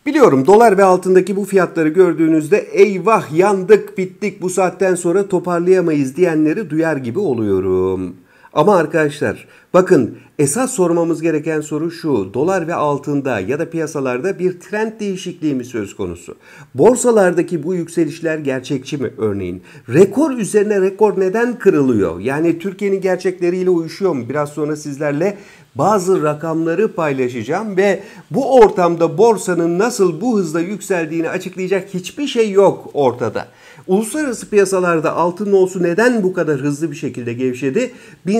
Biliyorum dolar ve altındaki bu fiyatları gördüğünüzde eyvah yandık bittik bu saatten sonra toparlayamayız diyenleri duyar gibi oluyorum. Ama arkadaşlar bakın esas sormamız gereken soru şu: dolar ve altında ya da piyasalarda bir trend değişikliği mi söz konusu? Borsalardaki bu yükselişler gerçekçi mi örneğin? Rekor üzerine rekor neden kırılıyor? Yani Türkiye'nin gerçekleriyle uyuşuyor mu? Biraz sonra sizlerle bazı rakamları paylaşacağım ve bu ortamda borsanın nasıl bu hızla yükseldiğini açıklayacak hiçbir şey yok ortada. Uluslararası piyasalarda altın olsu neden bu kadar hızlı bir şekilde gevşedi?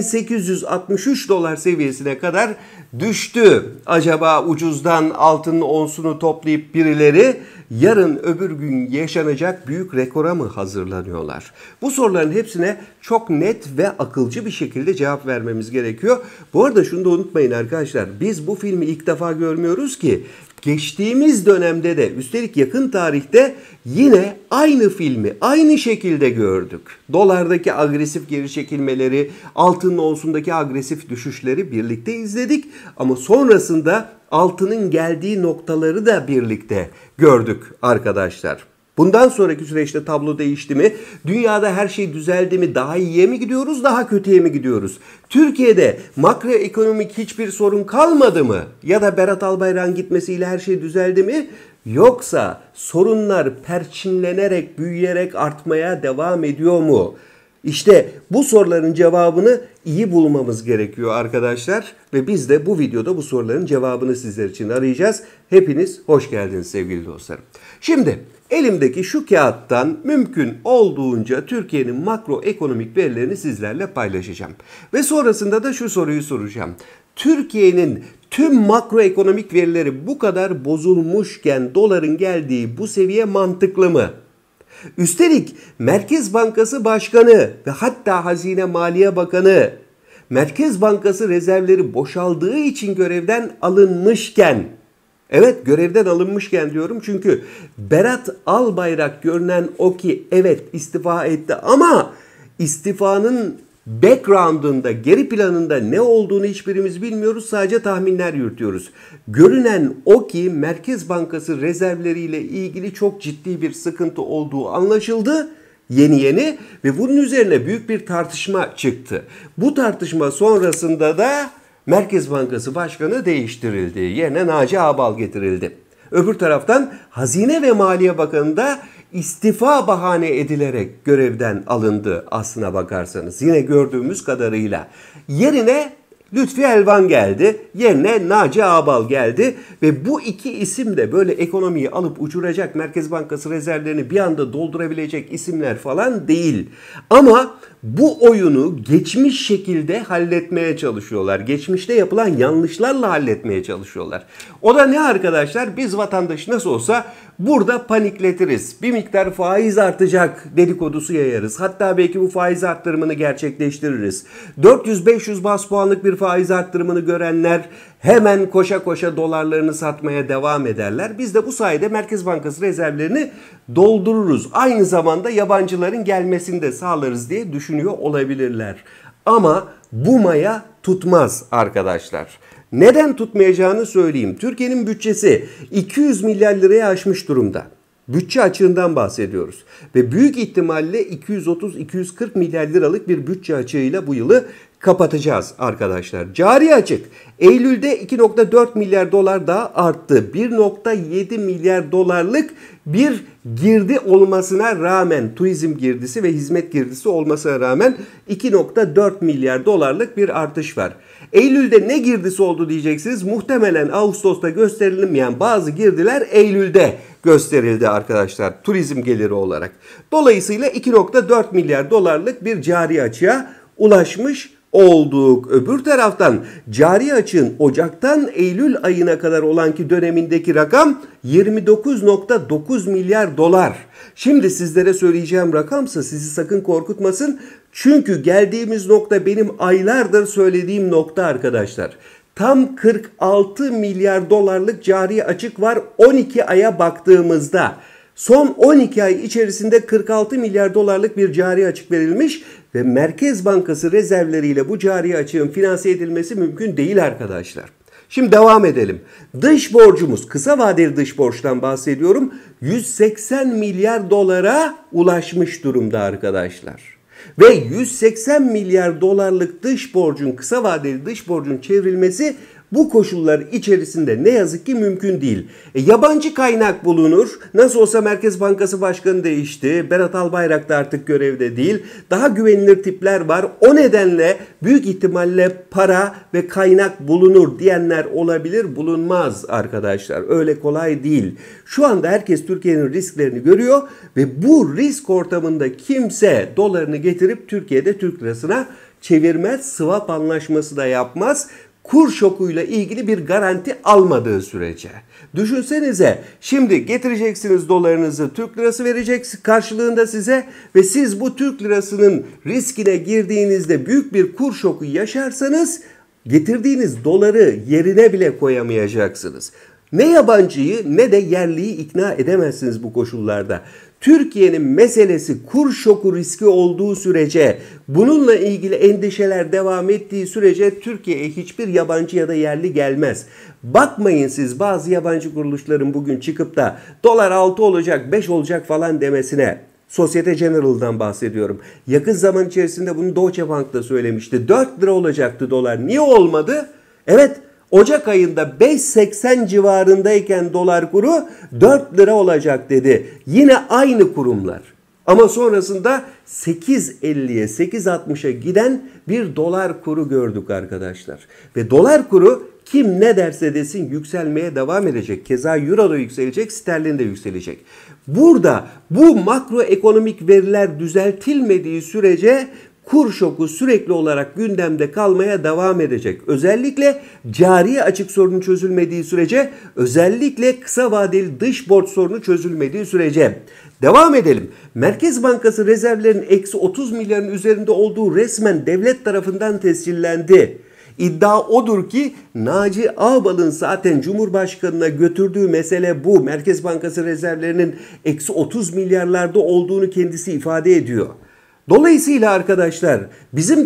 1863 dolar seviyesine kadar düştü. Acaba ucuzdan altının onsunu toplayıp birileri yarın öbür gün yaşanacak büyük rekora mı hazırlanıyorlar? Bu soruların hepsine çok net ve akılcı bir şekilde cevap vermemiz gerekiyor. Bu arada şunu da unutmayın arkadaşlar. Biz bu filmi ilk defa görmüyoruz ki. Geçtiğimiz dönemde de üstelik yakın tarihte yine aynı filmi aynı şekilde gördük. Dolardaki agresif geri çekilmeleri, altının onsundaki agresif düşüşleri birlikte izledik. Ama sonrasında altının geldiği noktaları da birlikte gördük arkadaşlar. Bundan sonraki süreçte tablo değişti mi? Dünyada her şey düzeldi mi? Daha iyiye mi gidiyoruz, daha kötüye mi gidiyoruz? Türkiye'de makroekonomik hiçbir sorun kalmadı mı? Ya da Berat Albayrak'ın gitmesiyle her şey düzeldi mi? Yoksa sorunlar perçinlenerek, büyüyerek artmaya devam ediyor mu? İşte bu soruların cevabını iyi bulmamız gerekiyor arkadaşlar. Ve biz de bu videoda bu soruların cevabını sizler için arayacağız. Hepiniz hoş geldiniz sevgili dostlarım. Şimdi elimdeki şu kağıttan mümkün olduğunca Türkiye'nin makroekonomik verilerini sizlerle paylaşacağım. Ve sonrasında da şu soruyu soracağım. Türkiye'nin tüm makroekonomik verileri bu kadar bozulmuşken doların geldiği bu seviye mantıklı mı? Üstelik Merkez Bankası Başkanı ve hatta Hazine Maliye Bakanı Merkez Bankası rezervleri boşaldığı için görevden alınmışken, evet görevden alınmışken diyorum çünkü Berat Albayrak görünen o ki evet istifa etti ama istifanın background'ında, geri planında ne olduğunu hiçbirimiz bilmiyoruz. Sadece tahminler yürütüyoruz. Görünen o ki Merkez Bankası rezervleriyle ilgili çok ciddi bir sıkıntı olduğu anlaşıldı. Yeni ve bunun üzerine büyük bir tartışma çıktı. Bu tartışma sonrasında da Merkez Bankası Başkanı değiştirildi. Yerine Naci Ağbal getirildi. Öbür taraftan Hazine ve Maliye Bakanı da istifa bahane edilerek görevden alındı aslına bakarsanız. Yine gördüğümüz kadarıyla. Yerine Lütfi Elvan geldi. Yerine Naci Ağbal geldi. Ve bu iki isim de böyle ekonomiyi alıp uçuracak, Merkez Bankası rezervlerini bir anda doldurabilecek isimler falan değil. Ama bu oyunu geçmiş şekilde halletmeye çalışıyorlar. Geçmişte yapılan yanlışlarla halletmeye çalışıyorlar. O da ne arkadaşlar? Biz vatandaşı nasıl olsa burada panikletiriz. Bir miktar faiz artacak dedikodusu yayarız. Hatta belki bu faiz arttırımını gerçekleştiririz. 400-500 bas puanlık bir faiz arttırımını görenler hemen koşa koşa dolarlarını satmaya devam ederler. Biz de bu sayede Merkez Bankası rezervlerini doldururuz. Aynı zamanda yabancıların gelmesini de sağlarız diye düşünüyor olabilirler. Ama bu maya tutmaz arkadaşlar. Neden tutmayacağını söyleyeyim. Türkiye'nin bütçesi 200 milyar liraya aşmış durumda. Bütçe açığından bahsediyoruz. Ve büyük ihtimalle 230-240 milyar liralık bir bütçe açığıyla bu yılı kapatacağız arkadaşlar. Cari açık Eylül'de 2,4 milyar dolar daha arttı. 1,7 milyar dolarlık bir girdi olmasına rağmen, turizm girdisi ve hizmet girdisi olmasına rağmen 2,4 milyar dolarlık bir artış var. Eylül'de ne girdisi oldu diyeceksiniz. Muhtemelen Ağustos'ta gösterilmeyen bazı girdiler Eylül'de gösterildi arkadaşlar turizm geliri olarak. Dolayısıyla 2,4 milyar dolarlık bir cari açığa ulaşmış olduk. Öbür taraftan cari açığın Ocak'tan Eylül ayına kadar olan ki dönemindeki rakam 29,9 milyar dolar. Şimdi sizlere söyleyeceğim rakamsa sizi sakın korkutmasın. Çünkü geldiğimiz nokta benim aylardır söylediğim nokta arkadaşlar. Tam 46 milyar dolarlık cari açık var 12 aya baktığımızda. Son 12 ay içerisinde 46 milyar dolarlık bir cari açık verilmiş ve Merkez Bankası rezervleriyle bu cari açığın finanse edilmesi mümkün değil arkadaşlar. Şimdi devam edelim. Dış borcumuz, kısa vadeli dış borçtan bahsediyorum, 180 milyar dolara ulaşmış durumda arkadaşlar. Ve 180 milyar dolarlık dış borcun, kısa vadeli dış borcun çevrilmesi bu koşullar içerisinde ne yazık ki mümkün değil. Yabancı kaynak bulunur. Nasıl olsa Merkez Bankası Başkanı değişti. Berat Albayrak da artık görevde değil. Daha güvenilir tipler var. O nedenle büyük ihtimalle para ve kaynak bulunur diyenler olabilir. Bulunmaz arkadaşlar. Öyle kolay değil. Şu anda herkes Türkiye'nin risklerini görüyor ve bu risk ortamında kimse dolarını getirip Türkiye'de Türk lirasına çevirmez. Swap anlaşması da yapmaz. Kur şokuyla ilgili bir garanti almadığı sürece. Düşünsenize, şimdi getireceksiniz dolarınızı, Türk lirası verecek karşılığında size ve siz bu Türk lirasının riskine girdiğinizde büyük bir kur şoku yaşarsanız getirdiğiniz doları yerine bile koyamayacaksınız. Ne yabancıyı ne de yerliyi ikna edemezsiniz bu koşullarda. Türkiye'nin meselesi kur şoku riski olduğu sürece, bununla ilgili endişeler devam ettiği sürece Türkiye'ye hiçbir yabancı ya da yerli gelmez. Bakmayın siz bazı yabancı kuruluşların bugün çıkıp da dolar 6 olacak 5 olacak falan demesine. Societe General'dan bahsediyorum. Yakın zaman içerisinde bunu Deutsche Bank da söylemişti. 4 lira olacaktı dolar. Niye olmadı? Evet, Ocak ayında 5.80 civarındayken dolar kuru 4 lira olacak dedi. Yine aynı kurumlar. Ama sonrasında 8.50'ye 8.60'a giden bir dolar kuru gördük arkadaşlar. Ve dolar kuru kim ne derse desin yükselmeye devam edecek. Keza euro da yükselecek, sterlin de yükselecek. Burada bu makroekonomik veriler düzeltilmediği sürece kur şoku sürekli olarak gündemde kalmaya devam edecek. Özellikle cari açık sorunu çözülmediği sürece, özellikle kısa vadeli dış borç sorunu çözülmediği sürece. Devam edelim. Merkez Bankası rezervlerinin eksi 30 milyarın üzerinde olduğu resmen devlet tarafından tescillendi. İddia odur ki Naci Ağbal'ın zaten Cumhurbaşkanı'na götürdüğü mesele bu. Merkez Bankası rezervlerinin eksi 30 milyarlarda olduğunu kendisi ifade ediyor. Dolayısıyla arkadaşlar bizim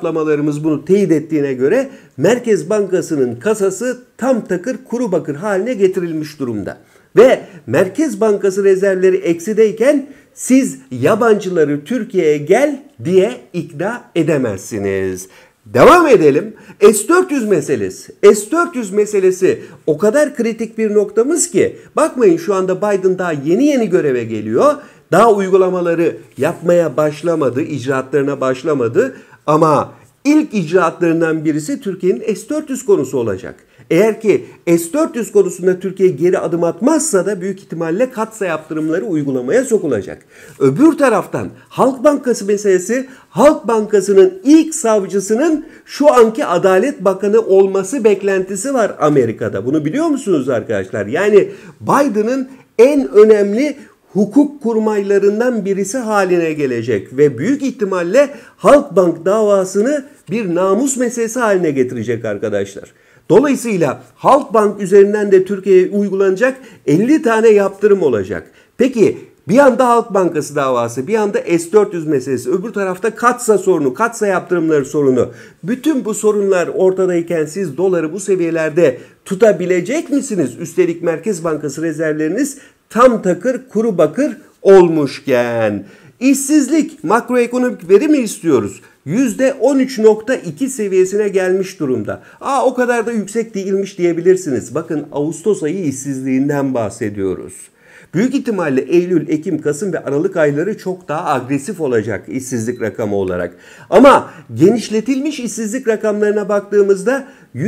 de bunu teyit ettiğine göre Merkez Bankası'nın kasası tam takır kuru bakır haline getirilmiş durumda. Ve Merkez Bankası rezervleri eksideyken siz yabancıları Türkiye'ye gel diye ikna edemezsiniz. Devam edelim. S-400 meselesi. S-400 meselesi o kadar kritik bir noktamız ki bakmayın şu anda Biden daha yeni göreve geliyor. Daha uygulamaları yapmaya başlamadı, icraatlarına başlamadı ama ilk icraatlarından birisi Türkiye'nin S-400 konusu olacak. Eğer ki S-400 konusunda Türkiye geri adım atmazsa da büyük ihtimalle katsa yaptırımları uygulamaya sokulacak. Öbür taraftan Halk Bankası meselesi, Halk Bankası'nın ilk savcısının şu anki Adalet Bakanı olması beklentisi var Amerika'da. Bunu biliyor musunuz arkadaşlar? Yani Biden'ın en önemli hukuk kurmaylarından birisi haline gelecek ve büyük ihtimalle Halkbank davasını bir namus meselesi haline getirecek arkadaşlar. Dolayısıyla Halkbank üzerinden de Türkiye'ye uygulanacak 50 tane yaptırım olacak. Peki bir yanda Halk Bankası davası, bir yanda S-400 meselesi, öbür tarafta katsa sorunu, katsa yaptırımları sorunu. Bütün bu sorunlar ortadayken siz doları bu seviyelerde tutabilecek misiniz? Üstelik Merkez Bankası rezervleriniz tam takır kuru bakır olmuşken. İşsizlik, makroekonomik veri mi istiyoruz? %13.2 seviyesine gelmiş durumda. O kadar da yüksek değilmiş diyebilirsiniz. Bakın Ağustos ayı işsizliğinden bahsediyoruz. Büyük ihtimalle Eylül, Ekim, Kasım ve Aralık ayları çok daha agresif olacak işsizlik rakamı olarak. Ama genişletilmiş işsizlik rakamlarına baktığımızda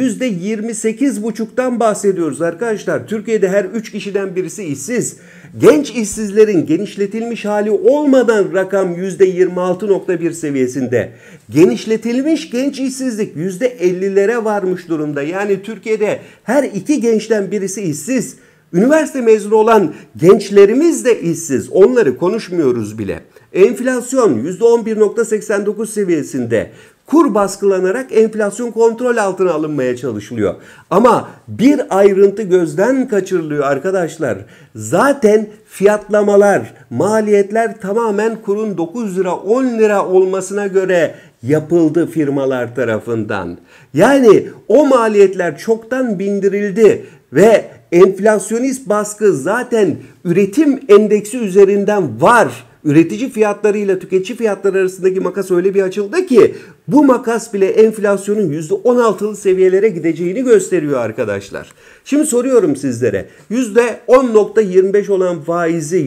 %28,5'tan bahsediyoruz arkadaşlar. Türkiye'de her 3 kişiden birisi işsiz. Genç işsizlerin genişletilmiş hali olmadan rakam %26,1 seviyesinde. Genişletilmiş genç işsizlik %50'lere varmış durumda. Yani Türkiye'de her 2 gençten birisi işsiz. Üniversite mezunu olan gençlerimiz de işsiz. Onları konuşmuyoruz bile. Enflasyon %11,89 seviyesinde. Kur baskılanarak enflasyon kontrol altına alınmaya çalışılıyor. Ama bir ayrıntı gözden kaçırılıyor arkadaşlar. Zaten fiyatlamalar, maliyetler tamamen kurun 9 lira 10 lira olmasına göre yapıldı firmalar tarafından. Yani o maliyetler çoktan bindirildi ve enflasyonist baskı zaten üretim endeksi üzerinden var. Üretici fiyatlarıyla tüketici fiyatları arasındaki makas öyle bir açıldı ki bu makas bile enflasyonun %16'lı seviyelere gideceğini gösteriyor arkadaşlar. Şimdi soruyorum sizlere, %10.25 olan faizi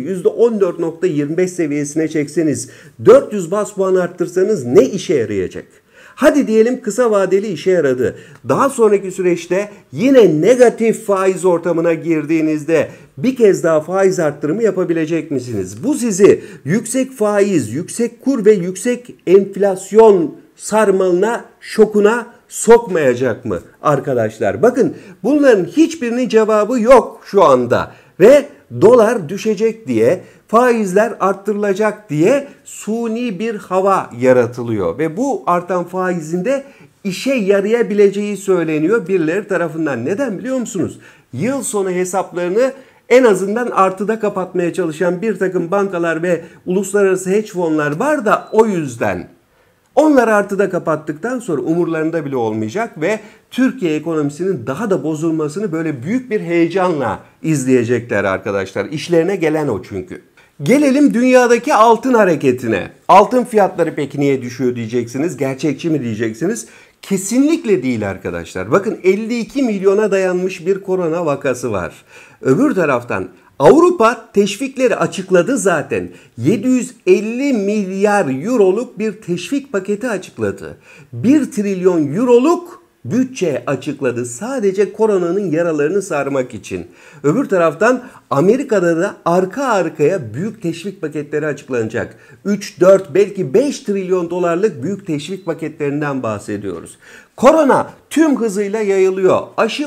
%14.25 seviyesine çekseniz, 400 bas puan arttırsanız ne işe yarayacak? Hadi diyelim kısa vadeli işe yaradı. Daha sonraki süreçte yine negatif faiz ortamına girdiğinizde bir kez daha faiz arttırımı yapabilecek misiniz? Bu sizi yüksek faiz, yüksek kur ve yüksek enflasyon sarmalına, şokuna sokmayacak mı arkadaşlar? Bakın bunların hiçbirinin cevabı yok şu anda ve dolar düşecek diye, faizler arttırılacak diye suni bir hava yaratılıyor. Ve bu artan faizin de işe yarayabileceği söyleniyor birileri tarafından. Neden biliyor musunuz? Yıl sonu hesaplarını en azından artıda kapatmaya çalışan bir takım bankalar ve uluslararası hedge fonlar var da o yüzden. Onları artıda kapattıktan sonra umurlarında bile olmayacak ve Türkiye ekonomisinin daha da bozulmasını böyle büyük bir heyecanla izleyecekler arkadaşlar. İşlerine gelen o çünkü. Gelelim dünyadaki altın hareketine. Altın fiyatları peki niye düşüyor diyeceksiniz. Gerçekçi mi diyeceksiniz? Kesinlikle değil arkadaşlar. Bakın 52 milyona dayanmış bir korona vakası var. Öbür taraftan Avrupa teşvikleri açıkladı zaten. 750 milyar euroluk bir teşvik paketi açıkladı. 1 trilyon euroluk bütçe açıkladı sadece koronanın yaralarını sarmak için. Öbür taraftan Amerika'da da arka arkaya büyük teşvik paketleri açıklanacak. 3, 4 belki 5 trilyon dolarlık büyük teşvik paketlerinden bahsediyoruz. Korona tüm hızıyla yayılıyor.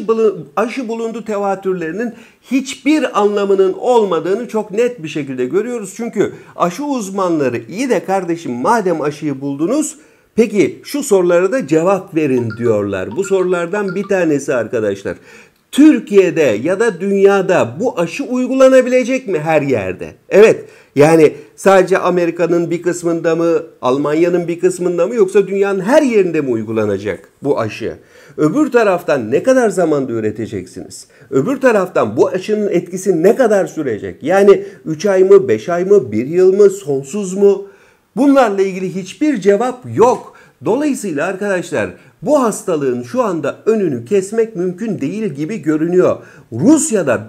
Aşı bulundu tevatürlerinin hiçbir anlamının olmadığını çok net bir şekilde görüyoruz. Çünkü aşı uzmanları iyi de kardeşim madem aşıyı buldunuz, peki şu sorulara da cevap verin diyorlar. Bu sorulardan bir tanesi arkadaşlar. Türkiye'de ya da dünyada bu aşı uygulanabilecek mi her yerde? Evet, yani sadece Amerika'nın bir kısmında mı, Almanya'nın bir kısmında mı yoksa dünyanın her yerinde mi uygulanacak bu aşı? Öbür taraftan ne kadar zamanda üreteceksiniz? Öbür taraftan bu aşının etkisi ne kadar sürecek? Yani 3 ay mı, 5 ay mı, 1 yıl mı, sonsuz mu? Bunlarla ilgili hiçbir cevap yok. Dolayısıyla arkadaşlar bu hastalığın şu anda önünü kesmek mümkün değil gibi görünüyor. Rusya'da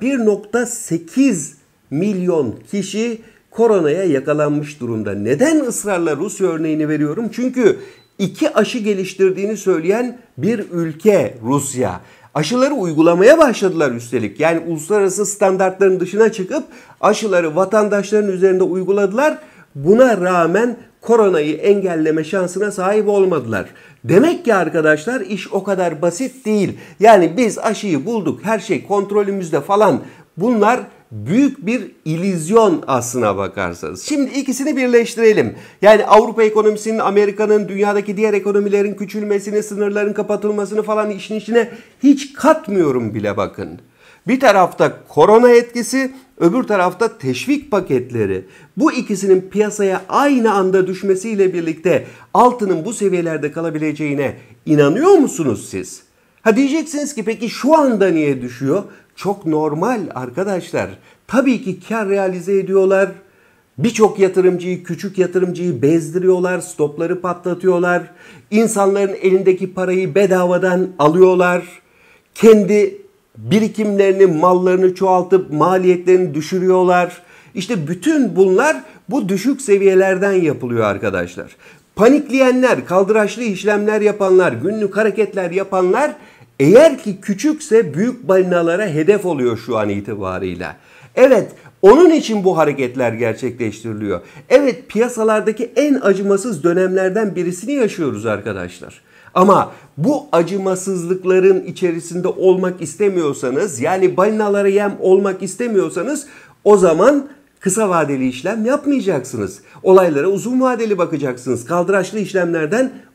1.8 milyon kişi koronaya yakalanmış durumda. Neden ısrarla Rusya örneğini veriyorum? Çünkü 2 aşı geliştirdiğini söyleyen bir ülke Rusya. Aşıları uygulamaya başladılar üstelik. Yani uluslararası standartların dışına çıkıp aşıları vatandaşların üzerinde uyguladılar. Buna rağmen koronayı engelleme şansına sahip olmadılar. Demek ki arkadaşlar iş o kadar basit değil. Yani biz aşıyı bulduk, her şey kontrolümüzde falan. Bunlar büyük bir illüzyon aslına bakarsanız. Şimdi ikisini birleştirelim. Yani Avrupa ekonomisinin, Amerika'nın, dünyadaki diğer ekonomilerin küçülmesini, sınırların kapatılmasını falan işin içine hiç katmıyorum bile bakın. Bir tarafta korona etkisi, öbür tarafta teşvik paketleri. Bu ikisinin piyasaya aynı anda düşmesiyle birlikte altının bu seviyelerde kalabileceğine inanıyor musunuz siz? Ha diyeceksiniz ki peki şu anda niye düşüyor? Çok normal arkadaşlar. Tabii ki kar realize ediyorlar. Birçok yatırımcıyı, küçük yatırımcıyı bezdiriyorlar, stopları patlatıyorlar. İnsanların elindeki parayı bedavadan alıyorlar. Kendi birikimlerini, mallarını çoğaltıp maliyetlerini düşürüyorlar. İşte bütün bunlar bu düşük seviyelerden yapılıyor arkadaşlar. Panikleyenler, kaldıraçlı işlemler yapanlar, günlük hareketler yapanlar eğer ki küçükse büyük balinalara hedef oluyor şu an itibarıyla. Evet, onun için bu hareketler gerçekleştiriliyor. Evet, piyasalardaki en acımasız dönemlerden birisini yaşıyoruz arkadaşlar. Ama bu acımasızlıkların içerisinde olmak istemiyorsanız, yani balinalara yem olmak istemiyorsanız o zaman kısa vadeli işlem yapmayacaksınız. Olaylara uzun vadeli bakacaksınız. Kaldıraçlı işlemlerden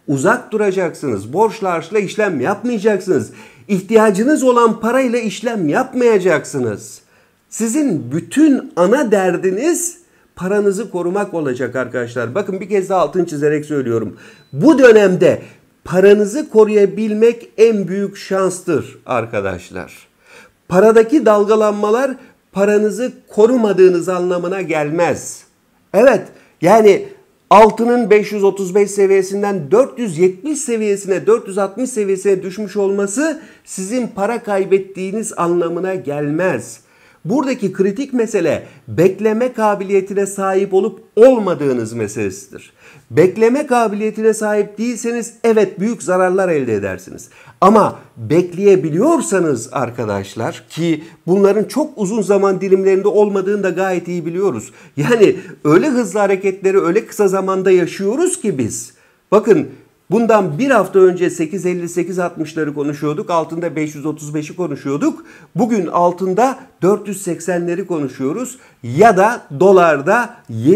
uzak duracaksınız. Borçla harçla işlem yapmayacaksınız. İhtiyacınız olan parayla işlem yapmayacaksınız. Sizin bütün ana derdiniz paranızı korumak olacak arkadaşlar. Bakın bir kez daha altını çizerek söylüyorum. Bu dönemde paranızı koruyabilmek en büyük şanstır arkadaşlar. Paradaki dalgalanmalar paranızı korumadığınız anlamına gelmez. Evet, yani altının 535 seviyesinden 470 seviyesine, 460 seviyesine düşmüş olması sizin para kaybettiğiniz anlamına gelmez. Buradaki kritik mesele bekleme kabiliyetine sahip olup olmadığınız meselesidir. Bekleme kabiliyetine sahip değilseniz evet büyük zararlar elde edersiniz. Ama bekleyebiliyorsanız arkadaşlar, ki bunların çok uzun zaman dilimlerinde olmadığını da gayet iyi biliyoruz. Yani öyle hızlı hareketleri öyle kısa zamanda yaşıyoruz ki biz. Bakın, bundan bir hafta önce 8.50-8.60'ları konuşuyorduk. Altında 535'i konuşuyorduk. Bugün altında 480'leri konuşuyoruz. Ya da dolarda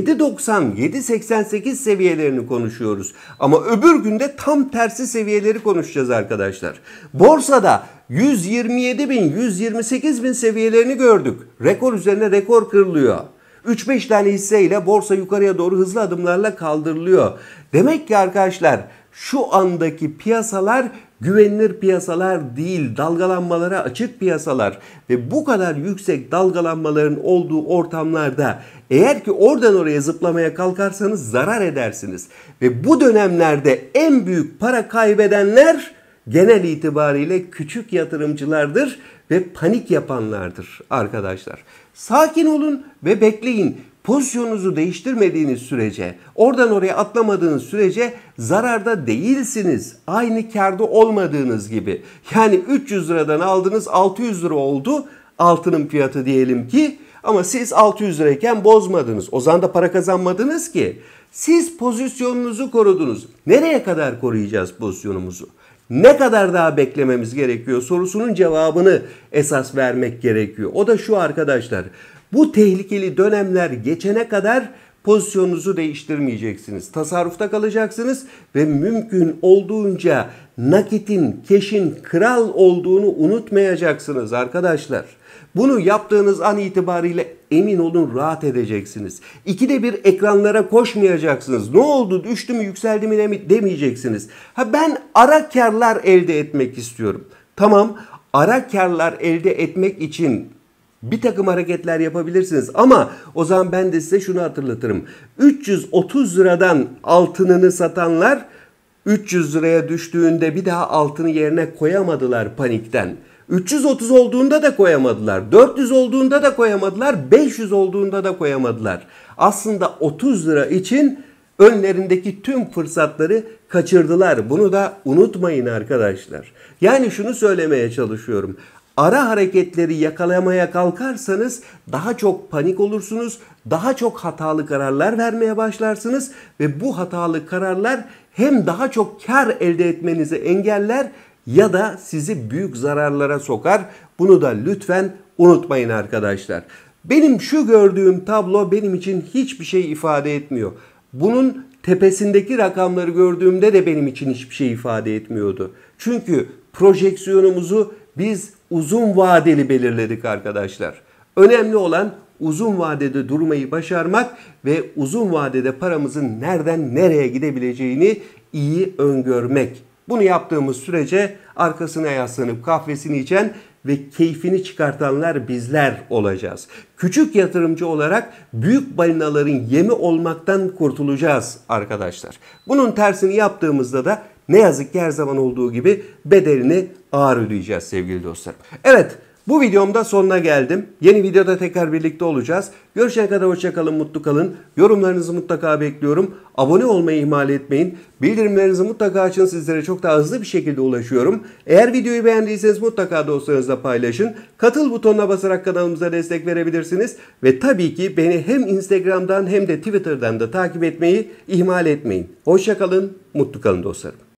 7.90-7.88 seviyelerini konuşuyoruz. Ama öbür günde tam tersi seviyeleri konuşacağız arkadaşlar. Borsada 127.000-128.000 seviyelerini gördük. Rekor üzerine rekor kırılıyor. 3-5 tane hisseyle borsa yukarıya doğru hızlı adımlarla kaldırılıyor. Demek ki arkadaşlar şu andaki piyasalar güvenilir piyasalar değil, dalgalanmalara açık piyasalar ve bu kadar yüksek dalgalanmaların olduğu ortamlarda eğer ki oradan oraya zıplamaya kalkarsanız zarar edersiniz. Ve bu dönemlerde en büyük para kaybedenler genel itibariyle küçük yatırımcılardır ve panik yapanlardır arkadaşlar. Sakin olun ve bekleyin. Pozisyonunuzu değiştirmediğiniz sürece, oradan oraya atlamadığınız sürece zararda değilsiniz. Aynı kârda olmadığınız gibi. Yani 300 liradan aldınız 600 lira oldu altının fiyatı diyelim ki. Ama siz 600 lirayken bozmadınız. O zaman da para kazanmadınız ki. Siz pozisyonunuzu korudunuz. Nereye kadar koruyacağız pozisyonumuzu? Ne kadar daha beklememiz gerekiyor sorusunun cevabını esas vermek gerekiyor. O da şu arkadaşlar. Bu tehlikeli dönemler geçene kadar pozisyonunuzu değiştirmeyeceksiniz. Tasarrufta kalacaksınız ve mümkün olduğunca nakitin, keşin kral olduğunu unutmayacaksınız arkadaşlar. Bunu yaptığınız an itibariyle emin olun rahat edeceksiniz. İkide bir ekranlara koşmayacaksınız. Ne oldu, düştü mü, yükseldi mi demeyeceksiniz. Ben ara karlar elde etmek istiyorum. Tamam, ara karlar elde etmek için bir takım hareketler yapabilirsiniz ama o zaman ben de size şunu hatırlatırım. 330 liradan altınını satanlar 300 liraya düştüğünde bir daha altını yerine koyamadılar panikten. 330 olduğunda da koyamadılar. 400 olduğunda da koyamadılar. 500 olduğunda da koyamadılar. Aslında 30 lira için önlerindeki tüm fırsatları kaçırdılar. Bunu da unutmayın arkadaşlar. Yani şunu söylemeye çalışıyorum. Ara hareketleri yakalamaya kalkarsanız daha çok panik olursunuz, daha çok hatalı kararlar vermeye başlarsınız ve bu hatalı kararlar hem daha çok kar elde etmenizi engeller ya da sizi büyük zararlara sokar. Bunu da lütfen unutmayın arkadaşlar. Benim şu gördüğüm tablo benim için hiçbir şey ifade etmiyor. Bunun tepesindeki rakamları gördüğümde de benim için hiçbir şey ifade etmiyordu. Çünkü projeksiyonumuzu biz uzun vadeli belirledik arkadaşlar. Önemli olan uzun vadede durmayı başarmak ve uzun vadede paramızın nereden nereye gidebileceğini iyi öngörmek. Bunu yaptığımız sürece arkasına yaslanıp kahvesini içen ve keyfini çıkartanlar bizler olacağız. Küçük yatırımcı olarak büyük balinaların yemi olmaktan kurtulacağız arkadaşlar. Bunun tersini yaptığımızda da ne yazık ki her zaman olduğu gibi bedelini ağır ödeyeceğiz sevgili dostlarım. Evet, bu videomda sonuna geldim. Yeni videoda tekrar birlikte olacağız. Görüşene kadar hoşça kalın, mutlu kalın. Yorumlarınızı mutlaka bekliyorum. Abone olmayı ihmal etmeyin. Bildirimlerinizi mutlaka açın. Sizlere çok daha hızlı bir şekilde ulaşıyorum. Eğer videoyu beğendiyseniz mutlaka dostlarınızla paylaşın. Katıl butonuna basarak kanalımıza destek verebilirsiniz. Ve tabii ki beni hem Instagram'dan hem de Twitter'dan da takip etmeyi ihmal etmeyin. Hoşça kalın, mutlu kalın dostlarım.